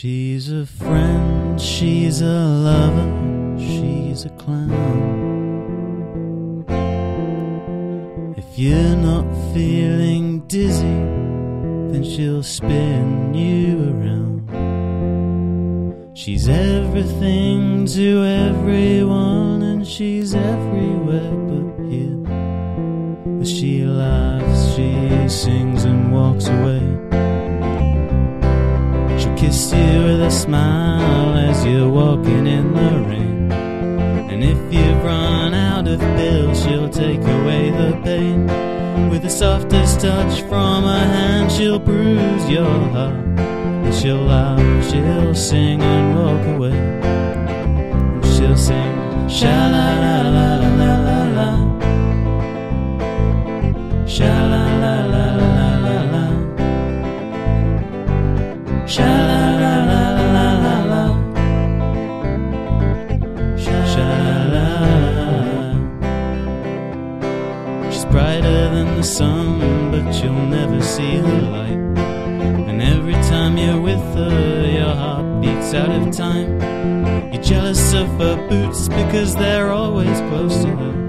She's a friend, she's a lover, she's a clown. If you're not feeling dizzy, then she'll spin you around. She's everything to everyone, and she's everywhere but here. As she laughs, she sings and walks away. She'll kiss you with a smile as you're walking in the rain. And if you've run out of pills, she'll take away the pain. With the softest touch from her hand, she'll bruise your heart. And she'll laugh, she'll sing and walk away. And she'll sing, sha-la-la-la-la-la-la, sha-la-la-la-la-la-la, sha-la-la-la-la-la-la, sha-la-la. She's brighter than the sun, but you'll never see her light. And every time you're with her, your heart beats out of time. You're jealous of her boots because they're always close to her.